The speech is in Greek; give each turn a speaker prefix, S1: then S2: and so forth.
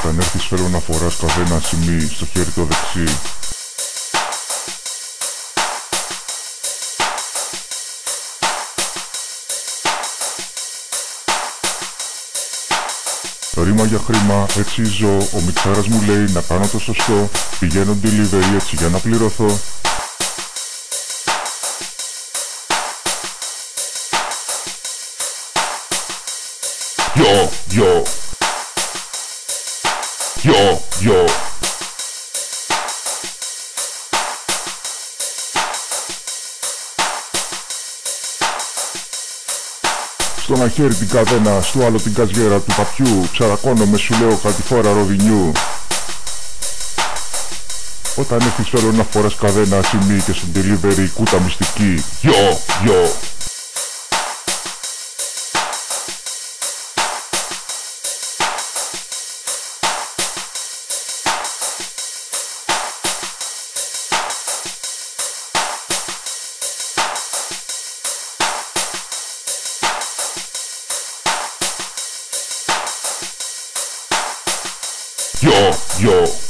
S1: Όταν έρθεις θέλω να φοράς καθένα σημείο στο χέρι το δεξί. Ρήμα για χρήμα, έτσι ζω. Ο μιξάρας μου λέει να κάνω το σωστό. Πηγαίνω delivery έτσι για να πληρωθώ. Yo, yo. Yo, yo. Στο ένα χέρι την καδένα, στο άλλο την καζιέρα του παπιού. Τσαρακώνομαι σου λέω κάτι φορά ροδινιού. Όταν έχεις θέλω να φοράς καδένα σημεί και στο delivery κούτα μυστική. Yo, yo. Yo, yo.